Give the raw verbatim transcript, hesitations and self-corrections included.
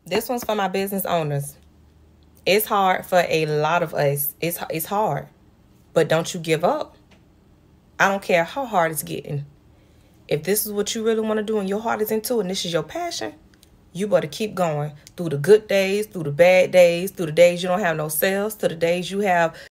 This one's for my business owners. It's hard for a lot of us. It's, it's hard. But don't you give up. I don't care how hard it's getting. If this is what you really want to do and your heart is into it and this is your passion, you better keep going through the good days, through the bad days, through the days you don't have no sales, to the days you have